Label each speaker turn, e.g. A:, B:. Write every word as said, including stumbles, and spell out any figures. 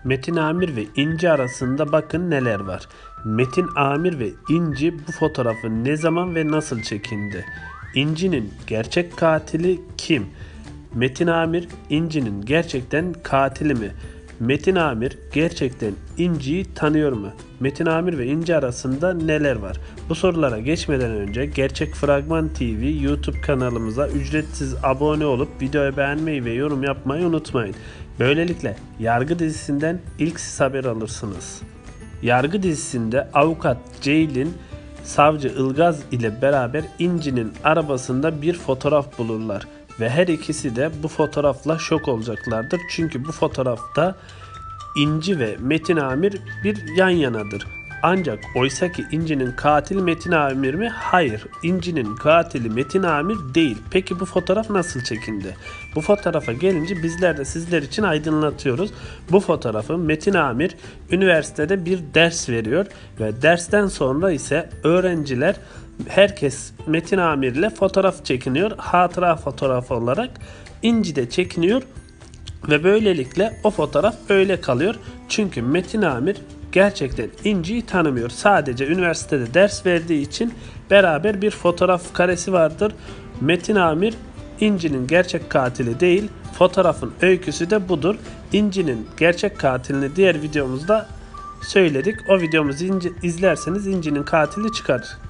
A: Metin Amir ve İnci arasında bakın neler var. Metin Amir ve İnci bu fotoğrafı ne zaman ve nasıl çekindi? İnci'nin gerçek katili kim? Metin Amir İnci'nin gerçekten katili mi? Metin Amir gerçekten İnci'yi tanıyor mu? Metin Amir ve İnci arasında neler var? Bu sorulara geçmeden önce Gerçek Fragman T V YouTube kanalımıza ücretsiz abone olup videoyu beğenmeyi ve yorum yapmayı unutmayın. Böylelikle Yargı dizisinden ilk siz haber alırsınız. Yargı dizisinde avukat Ceylin, savcı Ilgaz ile beraber İnci'nin arabasında bir fotoğraf bulurlar. Ve her ikisi de bu fotoğrafla şok olacaklardır. Çünkü bu fotoğrafta İnci ve Metin Amir bir yan yanadır. Ancak oysaki İnci'nin katili Metin Amir mi? Hayır. İnci'nin katili Metin Amir değil. Peki bu fotoğraf nasıl çekildi? Bu fotoğrafa gelince bizler de sizler için aydınlatıyoruz. Bu fotoğrafı Metin Amir üniversitede bir ders veriyor ve dersten sonra ise öğrenciler herkes Metin Amir ile fotoğraf çekiniyor. Hatıra fotoğrafı olarak İnci de çekiniyor. Ve böylelikle o fotoğraf öyle kalıyor. Çünkü Metin Amir gerçekten İnci'yi tanımıyor. Sadece üniversitede ders verdiği için beraber bir fotoğraf karesi vardır. Metin Amir İnci'nin gerçek katili değil. Fotoğrafın öyküsü de budur. İnci'nin gerçek katilini diğer videomuzda söyledik. O videomuzu izlerseniz İnci'nin katili çıkar.